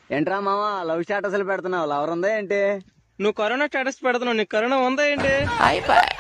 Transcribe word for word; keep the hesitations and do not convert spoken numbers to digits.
ఏంట్రా మామ లవ్ స్టేటస్లు పెడుతున్నావు? లవర్ ఉందా ఏంటి? నువ్వు కరోనా స్టేటస్ పెడుతున్నావు, నీకు కరోనా ఉందా ఏంటి?